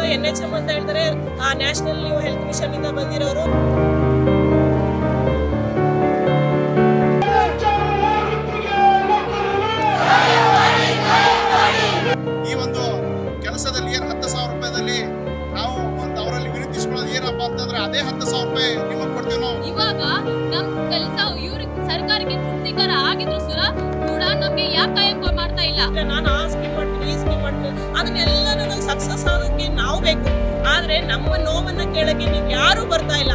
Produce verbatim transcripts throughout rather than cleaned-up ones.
N H M ಅಂತ ಹೇಳ್ತಾರೆ, national health mission ಇಂದ ಬಂದಿರೋರು. ಈ ಒಂದು ಕೆಲಸದಲ್ಲಿ ಏನು ಹತ್ತು ಸಾವಿರ ರೂಪಾಯಿದಲ್ಲಿ ನಾವು ಒಂದು ಅವರಲ್ಲಿ ವಿನಂತಿಸ್ಕೊಳ್ಳೋದು ಏನಪ್ಪಾ ಅಂತಂದ್ರೆ ಅದೇ ಹತ್ತು ಸಾವಿರ ರೂಪಾಯಿ ನಿಮಗೆ ಕೊಡ್ತೀವಿ ನಾವು. ಇವಾಗ ನಮ್ ಕೆಲಸ ಇವ್ರಿಗೆ ಸರ್ಕಾರಕ್ಕೆ ತೃಪ್ತಿಕರ ಆಗಿದ್ರು ಸುರ ಕೂಡ ನಮ್ಗೆ ಯಾಕೆ ಕಾಯಂ ಮಾಡ್ತಾ ಇಲ್ಲ. ನಾನು ಆ ಸ್ಕೀಮ್ ಮಾಡ್ತೀನಿ, ಈ ಸ್ಕೀಮ್ ಮಾಡ್ತೀನಿ, ಅದನ್ನೆಲ್ಲ ನನಗೆ ಸಕ್ಸಸ್ ಆಗೋಕ್ಕೆ ನಾವು ಬೇಕು. ಆದ್ರೆ ನಮ್ಮ ನೋವನ್ನ ಕೇಳಕ್ಕೆ ನೀವು ಯಾರು ಬರ್ತಾ ಇಲ್ಲ.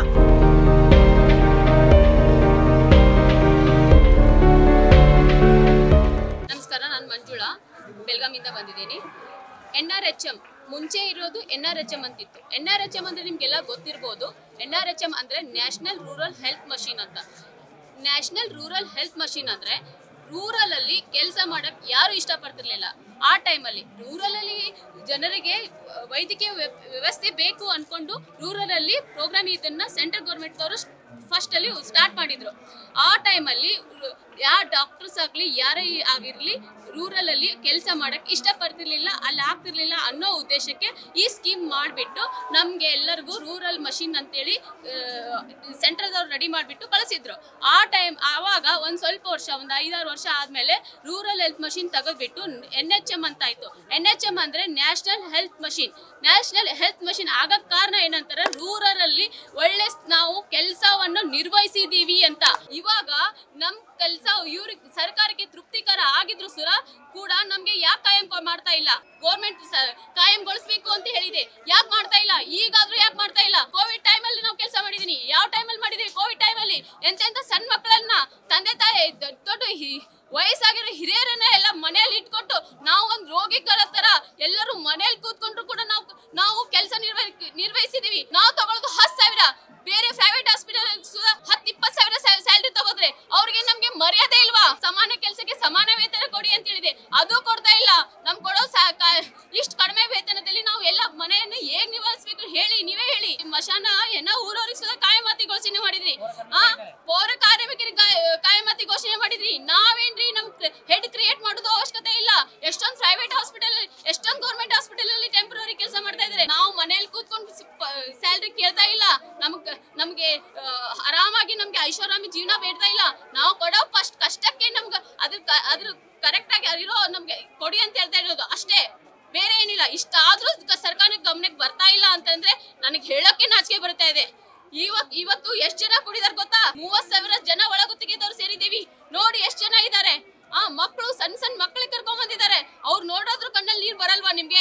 ನಮಸ್ಕಾರ, ನಾನು ಮಂಜುಳಾ ಬೆಳಗಾವಿಯಿಂದ ಬಂದಿದ್ದೀನಿ. ಎನ್ ಆರ್ ಎಚ್ ಎಂ ಮುಂಚೆ ಇರೋದು ಎನ್ ಆರ್ ಎಚ್ ಎಂ ಅಂತಿತ್ತು. ಎನ್ ಆರ್ ಎಚ್ ಎಂ ಅಂದ್ರೆ ನಿಮ್ಗೆಲ್ಲ ಗೊತ್ತಿರ್ಬೋದು. ಎನ್ ಆರ್ ಎಚ್ ಎಂ ಅಂದ್ರೆ ನ್ಯಾಷನಲ್ ರೂರಲ್ ಹೆಲ್ತ್ ಮಷೀನ್ ಅಂತ. ನ್ಯಾಷನಲ್ ರೂರಲ್ ಹೆಲ್ತ್ ಮಷೀನ್ ಅಂದ್ರೆ ರೂರಲ್ ಅಲ್ಲಿ ಕೆಲಸ ಮಾಡಕ್ ಯಾರು ಇಷ್ಟಪಡ್ತಿರ್ಲಿಲ್ಲ. ಆ ಟೈಮಲ್ಲಿ ರೂರಲ್ ಅಲ್ಲಿ ಜನರಿಗೆ ವೈದ್ಯಕೀಯ ವ್ಯವಸ್ಥೆ ಬೇಕು ಅನ್ಕೊಂಡು ರೂರಲ್ ಅಲ್ಲಿ ಪ್ರೋಗ್ರಾಮ್ ಇದನ್ನ ಸೆಂಟ್ರಲ್ ಗೌರ್ಮೆಂಟ್ ಅವರು ಫಸ್ಟ್ ಅಲ್ಲಿ ಸ್ಟಾರ್ಟ್ ಮಾಡಿದ್ರು. ಆ ಟೈಮಲ್ಲಿ ಯಾವ ಡಾಕ್ಟರ್ಸ್ ಆಗಲಿ ಯಾರೇ ಆಗಿರಲಿ ರೂರಲ್ ಅಲ್ಲಿ ಕೆಲಸ ಮಾಡಕ್ ಇಷ್ಟಪಡ್ತಿರ್ಲಿಲ್ಲ, ಅಲ್ಲಿ ಆಗ್ತಿರ್ಲಿಲ್ಲ ಅನ್ನೋ ಉದ್ದೇಶಕ್ಕೆ ಈ ಸ್ಕೀಮ್ ಮಾಡಿಬಿಟ್ಟು ನಮಗೆ ಎಲ್ಲರಿಗೂ ರೂರಲ್ ಮಷೀನ್ ಅಂತೇಳಿ ಸೆಂಟ್ರಲ್ದವ್ರು ರೆಡಿ ಮಾಡಿಬಿಟ್ಟು ಕಳಿಸಿದ್ರು. ಆ ಟೈಮ್ ಆವಾಗ ಒಂದು ಸ್ವಲ್ಪ ವರ್ಷ ಒಂದು ಐದಾರು ವರ್ಷ ಆದಮೇಲೆ ರೂರಲ್ ಹೆಲ್ತ್ ಮಷೀನ್ ತೆಗೆದ್ಬಿಟ್ಟು ಎನ್ ಎಚ್ ಎಂ ಅಂತ ಆಯಿತು. ಎನ್ ಎಚ್ ಎಂ ಅಂದರೆ national health mission. National health mission ಆಗಕ್ಕೆ ಕಾರಣ ಏನಂತಾರೆ, ರೂರಲಲ್ಲಿ ಒಳ್ಳೆ ನಾವು ಕೆಲಸವನ್ನು ನಿರ್ವಹಿಸಿದ್ದೀವಿ ಅಂತ. ಇವಾಗ ನಮ್ಮ ಕೆಲಸ ಇವ್ರಿಗೆ ಸರ್ಕಾರಕ್ಕೆ ತೃಪ್ತಿಕರ ಆಗಿದ್ರು ಸುರ ಕೂಡ ನಮ್ಗೆ ಯಾಕೆ ಕಾಯಂ ಮಾಡ್ತಾ ಇಲ್ಲ. ಗೌರ್ಮೆಂಟ್ ಕಾಯಂಗೊಳಿಸ್ಬೇಕು ಅಂತ ಹೇಳಿದೆ, ಯಾಕೆ ಮಾಡ್ತಾ ಇಲ್ಲ? ಈಗಾದ್ರೂ ಯಾಕೆ ಮಾಡ್ತಾ ಇಲ್ಲ? ಕೋವಿಡ್ ಟೈಮಲ್ಲಿ ನಾವು ಕೆಲಸ ಮಾಡಿದೀನಿ. ಯಾವ ಟೈಮಲ್ಲಿ ಮಾಡಿದೀವಿ? ಕೋವಿಡ್ ಟೈಮಲ್ಲಿ ಎಂತೆಂತ ಸಣ್ಣ ಮಕ್ಕಳನ್ನ ತಂದೆ ತಾಯಿ ದೊಡ್ಡ ವಯಸ್ಸಾಗಿರೋ ಹಿರಿಯರನ್ನ ಎಲ್ಲ ಮನೆಯಲ್ಲಿ ಇಟ್ಕೊಟ್ಟು ನಾವು ಒಂದು ರೋಗಿಗಳ ತರ ಎಲ್ಲರೂ ಮನೇಲಿ ಕೂತ್ಕೊಂಡ್ರು ಕೂಡ ನಾವು ನಾವು ಕೆಲಸ ನಿರ್ವಹಿ ನಿರ್ವಹಿಸಿದೀವಿ. ನಾವು ತಗೊಳ್ಳೋದು ಹತ್ತು ಸಾವಿರ, ಬೇರೆ ಪ್ರೈವೇಟ್ ಹಾಸ್ಪಿಟಲ್ ಹತ್ತು ಇಪ್ಪತ್ತು ಸಾವಿರ ಸ್ಯಾಲ್ರಿ ತಗೋದ್ರೆ ಅವ್ರಿಗೆ ನಮ್ಗೆ ಮರ್ಯಾದೆ ಇಲ್ವಾ? ಸಮಾನ ಕೆಲಸಕ್ಕೆ ಸಮಾನ ವೇತನ ಕೊಡಿ ಅಂತ ಹೇಳಿದೆ, ಅದು ಕೊಡ್ತಾ ಇಲ್ಲ. ನಮ್ ಕೊಡೋ ಇಷ್ಟು ಕಡಿಮೆ ವೇತನದಲ್ಲಿ ನಾವು ಎಲ್ಲ ಮನೆಯನ್ನು ಹೇಗ್ ನಿಭಾಯಿಸ್ಬೇಕು ಹೇಳಿ, ನೀವೇ ಹೇಳಿ. ಮಶಾನ ಏನ ಊರವ್ರಿಗೆ ಸುಧಾ ಕಾಯಮಾತಿ ಘೋಷಣೆ ಮಾಡಿದ್ರಿ, ಆ ಪೌರ ಕಾರ್ಮಿಕರಿಗೆ ಕಾಯಮಾತಿ ಘೋಷಣೆ ಮಾಡಿದ್ರಿ. ನಾವೇನ್ರಿ ನಮ್ ಹೆಡ್ ಕ್ರಿಯೇಟ್ ಮಾಡೋದು ಅವಶ್ಯಕತೆ ಇಲ್ಲ. ಎಷ್ಟೊಂದು ಪ್ರೈವೇಟ್ ಹಾಸ್ಪಿಟಲ್, ಎಷ್ಟೊಂದು ಗೌರ್ಮೆಂಟ್ ಹಾಸ್ಪಿಟಲ್ ಅಲ್ಲಿ ಟೆಂಪರರಿ ಕೆಲಸ ಮಾಡ್ತಾ ಇದಾರೆ. ನಾವು ಮನೇಲಿ ಕೂತ್ಕೊಂಡು ಸ್ಯಾಲ್ರಿ ಕೇಳ್ತಾ ಇಲ್ಲ. ನಮ್ಗೆ ನಮ್ಗೆ ಆರಾಮಾಗಿ ನಮ್ಗೆ ಐಷಾರಾಮಿ ಜೀವನ ಬೇಡ್ತಾ ಇಲ್ಲ. ನಾವು ಕೊಡೋ ಫಸ್ಟ್ ಕಷ್ಟಕ್ಕೆ ನಮ್ಗೆ ಅದ್ರ ಅದ್ರ ಕರೆಕ್ಟ್ ಆಗಿ ಇರೋ ನಮ್ಗೆ ಕೊಡಿ ಅಂತ ಹೇಳ್ತಾ ಇರೋದು ಅಷ್ಟೇ, ಬೇರೆ ಏನಿಲ್ಲ. ಇಷ್ಟಾದ್ರೂ ಸರ್ಕಾರಕ್ಕೆ ಗಮನಕ್ಕೆ ಬರ್ತಾ ಇಲ್ಲ ಅಂತಂದ್ರೆ ನನಗೆ ಹೇಳಕ್ಕೆ ನಾಚಿಕೆ ಬರ್ತಾ ಇದೆ. ಇವತ್ ಇವತ್ತು ಎಷ್ಟು ಜನ ಕುಡಿದಾರೆ ಗೊತ್ತಾ? ಮೂವತ್ ಸಾವಿರ ಜನ ಒಳಗುತ್ತಿಗೆದವ್ರು ಸೇರಿದೀವಿ. ನೋಡಿ ಎಷ್ಟು ಜನ ಇದ್ದಾರೆ. ಆ ಮಕ್ಕಳು ಸಣ್ಣ ಸಣ್ಣ ಮಕ್ಕಳಿಗೆ ಕರ್ಕೊಂಡ್ ಬಂದಿದ್ದಾರೆ. ಅವ್ರು ನೋಡೋದ್ರ ಕಣ್ಣಲ್ಲಿ ನೀರ್ ಬರಲ್ವಾ ನಿಮ್ಗೆ?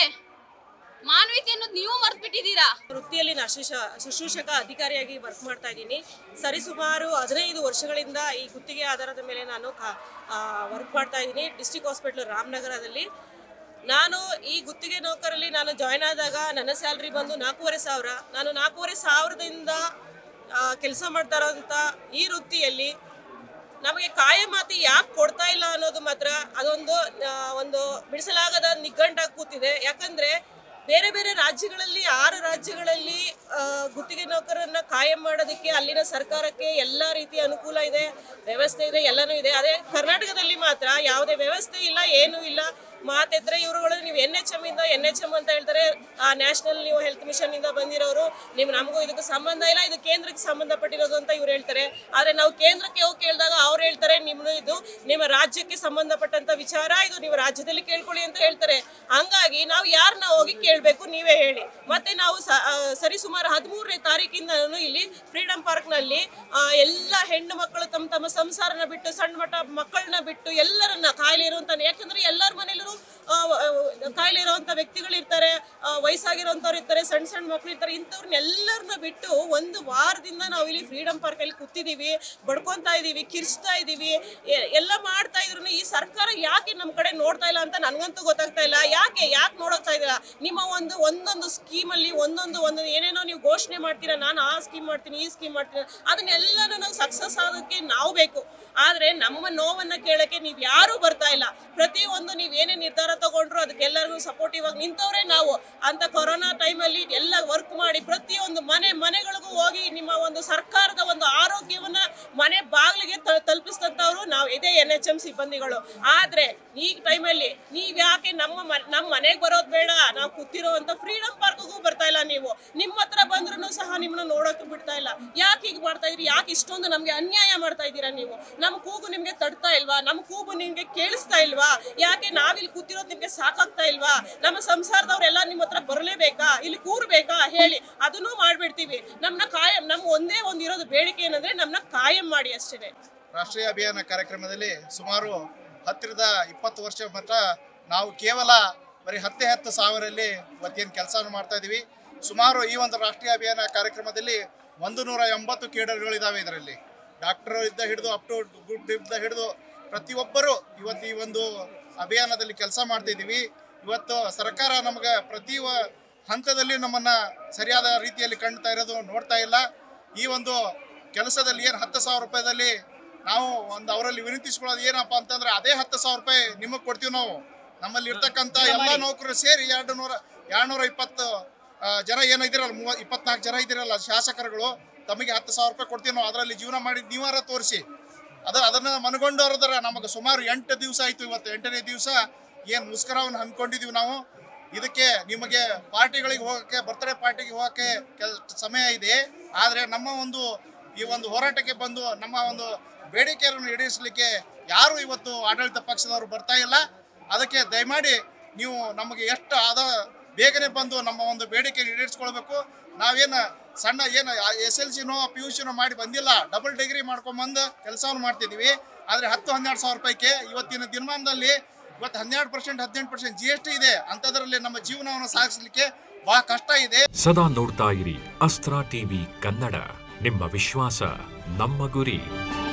ಮಾನವೀಯತೆ ಅನ್ನೋದು ನೀವು ಮರ್ತು ಬಿಟ್ಟಿದ್ದೀರಾ. ವೃತ್ತಿಯಲ್ಲಿ ಶುಶ್ರೂಷಕ ಅಧಿಕಾರಿಯಾಗಿ ವರ್ಕ್ ಮಾಡ್ತಾ ಇದ್ದೀನಿ. ಸರಿಸುಮಾರು ಹದಿನೈದು ವರ್ಷಗಳಿಂದ ಈ ಗುತ್ತಿಗೆ ಆಧಾರದ ಮೇಲೆ ನಾನು ವರ್ಕ್ ಮಾಡ್ತಾ ಇದ್ದೀನಿ ಡಿಸ್ಟ್ರಿಕ್ಟ್ ಹಾಸ್ಪಿಟಲ್ ರಾಮನಗರದಲ್ಲಿ. ನಾನು ಈ ಗುತ್ತಿಗೆ ನೌಕರಲ್ಲಿ ನಾನು ಜಾಯ್ನ್ ಆದಾಗ ನನ್ನ ಸ್ಯಾಲ್ರಿ ಬಂದು ನಾಲ್ಕೂವರೆ ಸಾವಿರ. ನಾನು ನಾಲ್ಕೂವರೆ ಸಾವಿರದಿಂದ ಕೆಲಸ ಮಾಡ್ತಾ ಇರೋಂಥ ಈ ವೃತ್ತಿಯಲ್ಲಿ ನಮಗೆ ಕಾಯಮಾತಿ ಯಾಕೆ ಕೊಡ್ತಾ ಇಲ್ಲ ಅನ್ನೋದು ಮಾತ್ರ ಅದೊಂದು ಒಂದು ಬಿಡಿಸಲಾಗದ ನಿಗ್ಗಂಟಾಗಿ ಕೂತಿದೆ. ಯಾಕಂದರೆ ಬೇರೆ ಬೇರೆ ರಾಜ್ಯಗಳಲ್ಲಿ, ಆರು ರಾಜ್ಯಗಳಲ್ಲಿ ಗುತ್ತಿಗೆ ನೌಕರರನ್ನ ಕಾಯಂ ಮಾಡೋದಕ್ಕೆ ಅಲ್ಲಿನ ಸರ್ಕಾರಕ್ಕೆ ಎಲ್ಲ ರೀತಿಯ ಅನುಕೂಲ ಇದೆ, ವ್ಯವಸ್ಥೆ ಇದೆ, ಎಲ್ಲನೂ ಇದೆ. ಅದೇ ಕರ್ನಾಟಕದಲ್ಲಿ ಮಾತ್ರ ಯಾವುದೇ ವ್ಯವಸ್ಥೆ ಇಲ್ಲ, ಏನೂ ಇಲ್ಲ. ಮಾತೆದ್ರೆ ಇವರುಗಳು ನೀವು ಎನ್ ಎಚ್ ಎಂ ಇಂದ ಎನ್ ಎಚ್ ಎಂ ಅಂತ ಹೇಳ್ತಾರೆ, ಆ ನ್ಯಾಷನಲ್ ನೀವು ಹೆಲ್ತ್ ಮಿಷನ್ ಇಂದ ಬಂದಿರೋರು, ನೀವು ನಮಗೂ ಇದಕ್ಕೆ ಸಂಬಂಧ ಇಲ್ಲ, ಇದು ಕೇಂದ್ರಕ್ಕೆ ಸಂಬಂಧಪಟ್ಟಿರೋದು ಅಂತ ಇವ್ರು ಹೇಳ್ತಾರೆ. ಆದರೆ ನಾವು ಕೇಂದ್ರಕ್ಕೆ ಹೋಗಿ ಕೇಳಿದಾಗ ಅವ್ರು ಹೇಳ್ತಾರೆ ನಿಮ್ಮ ಇದು ನಿಮ್ಮ ರಾಜ್ಯಕ್ಕೆ ಸಂಬಂಧಪಟ್ಟಂತ ವಿಚಾರ, ಇದು ನೀವು ರಾಜ್ಯದಲ್ಲಿ ಕೇಳ್ಕೊಳ್ಳಿ ಅಂತ ಹೇಳ್ತಾರೆ. ಹಂಗಾಗಿ ನಾವು ಯಾರನ್ನ ಹೋಗಿ ಕೇಳಬೇಕು ನೀವೇ ಹೇಳಿ. ಮತ್ತೆ ನಾವು ಸರಿಸುಮಾರು ಹದಿಮೂರನೇ ತಾರೀಕಿಂದ ಇಲ್ಲಿ ಫ್ರೀಡಮ್ ಪಾರ್ಕ್ನಲ್ಲಿ ಎಲ್ಲ ಹೆಣ್ಣು ಮಕ್ಕಳು ತಮ್ಮ ತಮ್ಮ ಸಂಸಾರನ ಬಿಟ್ಟು, ಸಣ್ಣ ಮಟ್ಟ ಮಕ್ಕಳನ್ನ ಬಿಟ್ಟು ಎಲ್ಲರನ್ನ, ಕಾಯಿಲೆ ಇರುವಂತ, ಯಾಕಂದ್ರೆ ಎಲ್ಲರ ಮನೇಲೂ ಕಾಯಿಲೆ ಇರುವಂತ ವ್ಯಕ್ತಿಗಳು ಇರ್ತಾರೆ, ವಯಸ್ಸಾಗಿರೋಂಥವ್ರು ಇರ್ತಾರೆ, ಸಣ್ಣ ಸಣ್ಣ ಮಕ್ಕಳು ಇರ್ತಾರೆ. ಇಂಥವ್ರನ್ನೆಲ್ಲರನ್ನ ಬಿಟ್ಟು ಒಂದು ವಾರದಿಂದ ನಾವು ಇಲ್ಲಿ ಫ್ರೀಡಮ್ ಪಾರ್ಕ್ ಅಲ್ಲಿ ಕೂತಿದ್ದೀವಿ, ಬಡ್ಕೊಂತಾ ಇದೀವಿ, ಕಿರ್ಚ್ತಾ ಇದೀವಿ, ಎಲ್ಲ ಮಾಡ್ತಾ ಇದ್ರು. ಈ ಸರ್ಕಾರ ಯಾಕೆ ನಮ್ಮ ಕಡೆ ನೋಡ್ತಾ ಇಲ್ಲ ಅಂತ ನನಗಂತೂ ಗೊತ್ತಾಗ್ತಾ ಇಲ್ಲ. ಯಾಕೆ ಯಾಕೆ ನೋಡ್ತಾ ಇದ್ದೀರಾ? ನಿಮ್ಮ ಒಂದು ಒಂದೊಂದು ಸ್ಕೀಮಲ್ಲಿ ಒಂದೊಂದು ಒಂದೊಂದು ಏನೇನೋ ನೀವು ಘೋಷಣೆ ಮಾಡ್ತೀರಾ, ನಾನು ಆ ಸ್ಕೀಮ್ ಮಾಡ್ತೀನಿ, ಈ ಸ್ಕೀಮ್ ಮಾಡ್ತೀನಿ, ಅದನ್ನೆಲ್ಲನೂ ನಾವು ಸಕ್ಸಸ್ ಆಗೋದಕ್ಕೆ ನಾವು ಬೇಕು. ಆದರೆ ನಮ್ಮ ನೋವನ್ನು ಕೇಳೋಕ್ಕೆ ನೀವು ಯಾರೂ ಬರ್ತಾ ಇಲ್ಲ. ಪ್ರತಿಯೊಂದು ನೀವು ಏನೇ ನಿರ್ಧಾರ ತಗೊಂಡ್ರು ಅದಕ್ಕೆಲ್ಲರಿಗೂ ಸಪೋರ್ಟಿವ್ ಆಗಿ ನಿಂತವ್ರೆ ನಾವು. ಅಂತ ಕೊರೋನಾ ಟೈಮಲ್ಲಿ ಎಲ್ಲ ವರ್ಕ್ ಮಾಡಿ ಪ್ರತಿಯೊಂದು ಮನೆ ಮನೆಗಳಿಗೂ ಹೋಗಿ ನಿಮ್ಮ ಒಂದು ಸರ್ಕಾರದ ಒಂದು ಆರೋಗ್ಯವನ್ನ ಮನೆ ಬಾಗಿಲಿಗೆ ತಲುಪಿಸಿದಂಥವ್ರು ನಾವು ಇದೇ ಎನ್ ಎಚ್ ಎಂ ಸಿಬ್ಬಂದಿಗಳು. ಆದ್ರೆ ಈ ಟೈಮಲ್ಲಿ ನೀವ್ ಯಾಕೆ ನಮ್ಮ ನಮ್ಮ ಮನೆಗೆ ಬರೋದು ಬೇಡ, ನಾವು ಕೂತಿರೋಂಥ ಫ್ರೀಡಮ್ ಪಾರ್ಕ್ಗೂ ಬರ್ತಾ ಇಲ್ಲ, ನೀವು ನಿಮ್ಮ ಹತ್ರ ಬಂದ್ರೂ ಸಹ ನಿಮ್ಮನ್ನ ನೋಡೋಕೆ ಬಿಡ್ತಾ ಇಲ್ಲ. ಯಾಕೆ ಹೀಗೆ ಮಾಡ್ತಾ ಇದ್ರಿ? ಯಾಕೆ ಇಷ್ಟೊಂದು ನಮ್ಗೆ ಅನ್ಯಾಯ ಮಾಡ್ತಾ ಇದ್ದೀರಾ ನೀವು? ನಮ್ಮ ಕೂಗು ನಿಮ್ಗೆ ತಡ್ತಾ ಇಲ್ವಾ? ನಮ್ಮ ಕೂಗು ನಿಮ್ಗೆ ಕೇಳಿಸ್ತಾ ಇಲ್ವಾ? ಯಾಕೆ ನಾವಿಲ್ಲಿ ಕೂತಿರೋದು ನಿಮ್ಗೆ ಸಾಕಾಗ್ತಾ ಇಲ್ವಾ? ನಮ್ಮ ಸಂಸಾರದವ್ರೆಲ್ಲ ನಿಮ್ಮ ಹತ್ರ ಬರಲೇಬೇಕಾ, ಇಲ್ಲಿ ಕೂರ್ಬೇಕಾ ಹೇಳಿ? ಅದನ್ನೂ ಮಾಡ್ಬಿಡ್ತೀವಿ. ನಮ್ಮನ್ನ ಕಾಯಂ, ನಮ್ಮ ಒಂದೇ ಒಂದು ಇರೋದು ಬೇಡಿಕೆ ಏನಂದ್ರೆ ನಮ್ಮನ್ನ ಕಾಯಂ ಮಾಡಿ ಅಷ್ಟೇ. ರಾಷ್ಟ್ರೀಯ ಅಭಿಯಾನ ಕಾರ್ಯಕ್ರಮದಲ್ಲಿ ಸುಮಾರು ಹತ್ತಿರದ ಇಪ್ಪತ್ತು ವರ್ಷ ಮಟ್ಟ ನಾವು ಕೇವಲ ಬರೀ ಹತ್ತೇ ಹತ್ತು ಸಾವಿರಲ್ಲಿ ಇವತ್ತೇನು ಕೆಲಸವನ್ನು ಮಾಡ್ತಾ ಇದ್ದೀವಿ. ಸುಮಾರು ಈ ಒಂದು ರಾಷ್ಟ್ರೀಯ ಅಭಿಯಾನ ಕಾರ್ಯಕ್ರಮದಲ್ಲಿ ಒಂದು ನೂರ ಎಂಬತ್ತು ಕೇಡರ್ಗಳಿದ್ದಾವೆ. ಇದರಲ್ಲಿ ಡಾಕ್ಟರ್ ಇದ್ದ ಹಿಡಿದು ಅಪ್ ಟು ಗುಡ್ ಇದ್ದ ಹಿಡಿದು ಪ್ರತಿಯೊಬ್ಬರು ಇವತ್ತು ಈ ಒಂದು ಅಭಿಯಾನದಲ್ಲಿ ಕೆಲಸ ಮಾಡ್ತಿದ್ದೀವಿ. ಇವತ್ತು ಸರ್ಕಾರ ನಮಗೆ ಪ್ರತಿ ಹಂತದಲ್ಲಿ ನಮ್ಮನ್ನು ಸರಿಯಾದ ರೀತಿಯಲ್ಲಿ ಕಾಣ್ತಾ ಇರೋದು ನೋಡ್ತಾ ಇಲ್ಲ. ಈ ಒಂದು ಕೆಲಸದಲ್ಲಿ ಏನು ಹತ್ತು ಸಾವಿರ ರೂಪಾಯಿದಲ್ಲಿ ನಾವು ಒಂದು ಅವರಲ್ಲಿ ವಿನಂತಿಸ್ಕೊಳ್ಳೋದು ಏನಪ್ಪ ಅಂತಂದ್ರೆ ಅದೇ ಹತ್ತು ಸಾವಿರ ರೂಪಾಯಿ ನಿಮಗೆ ಕೊಡ್ತೀವಿ ನಾವು. ನಮ್ಮಲ್ಲಿ ಇರ್ತಕ್ಕಂಥ ಎಲ್ಲ ನೌಕರರು ಸೇರಿ ಎರಡು ನೂರ ಎರಡು ನೂರ ಇಪ್ಪತ್ತು ಜನ ಏನೋ ಇದ್ದೀರಲ್ಲ, ಮೂವ ಇಪ್ಪತ್ನಾಲ್ಕು ಜನ ಇದ್ದೀರಲ್ಲ ಶಾಸಕರುಗಳು, ತಮಗೆ ಹತ್ತು ಸಾವಿರ ರೂಪಾಯಿ ಕೊಡ್ತೀವಿ ನಾವು. ಅದರಲ್ಲಿ ಜೀವನ ಮಾಡಿ ನೀವಾರ ತೋರಿಸಿ ಅದು ಅದನ್ನು ಮನಗೊಂಡವ್ರದರ ನಮಗೆ ಸುಮಾರು ಎಂಟು ದಿವಸ ಆಯಿತು. ಇವತ್ತು ಎಂಟನೇ ದಿವಸ ಏನು ಮುಸ್ಕರವನ್ನು ಹಮ್ಮಿಕೊಂಡಿದ್ದೀವಿ ನಾವು. ಇದಕ್ಕೆ ನಿಮಗೆ ಪಾರ್ಟಿಗಳಿಗೆ ಹೋಗೋಕ್ಕೆ, ಬರ್ತ್ಡೇ ಪಾರ್ಟಿಗೆ ಹೋಗೋಕ್ಕೆ ಕೆಲ್ ಸಮಯ ಇದೆ. ಆದರೆ ನಮ್ಮ ಒಂದು ಈ ಒಂದು ಹೋರಾಟಕ್ಕೆ ಬಂದು ನಮ್ಮ ಒಂದು ಬೇಡಿಕೆಯನ್ನು ಈಡೇರಿಸಲಿಕ್ಕೆ ಯಾರು ಇವತ್ತು ಆಡಳಿತ ಪಕ್ಷದವರು ಬರ್ತಾ ಇಲ್ಲ. ಅದಕ್ಕೆ ದಯಮಾಡಿ ನೀವು ನಮಗೆ ಎಷ್ಟು ಆದ ಬೇಗನೆ ಬಂದು ನಮ್ಮ ಒಂದು ಬೇಡಿಕೆ ಈಡೇರಿಸ್ಕೊಳ್ಬೇಕು. ನಾವೇನು ಸಣ್ಣ ಏನು ಎಸ್ ಎಲ್ ಸಿನೋ ಪಿ ಯು ಸಿನೋ ಮಾಡಿ ಬಂದಿಲ್ಲ, ಡಬಲ್ ಡಿಗ್ರಿ ಮಾಡ್ಕೊಂಬಂದು ಕೆಲಸವನ್ನು ಮಾಡ್ತಿದ್ದೀವಿ. ಆದರೆ ಹತ್ತು ಹನ್ನೆರಡು ಸಾವಿರ ರೂಪಾಯಿಗೆ ಇವತ್ತಿನ ದಿನಮಾನದಲ್ಲಿ ಇವತ್ತು ಹನ್ನೆರಡು ಪರ್ಸೆಂಟ್ ಹದಿನೆಂಟು ಪರ್ಸೆಂಟ್ ಜಿ ಎಸ್ ಟಿ ಇದೆ. ಅಂಥದ್ರಲ್ಲಿ ನಮ್ಮ ಜೀವನವನ್ನು ಸಾಗಿಸಲಿಕ್ಕೆ ಬಹಳ ಕಷ್ಟ ಇದೆ. ಸದಾ ನೋಡ್ತಾ ಇರಿ ಅಸ್ತ್ರ ಟಿವಿ ಕನ್ನಡ, ನಿಮ್ಮ ವಿಶ್ವಾಸ ನಮ್ಮ ಗುರಿ.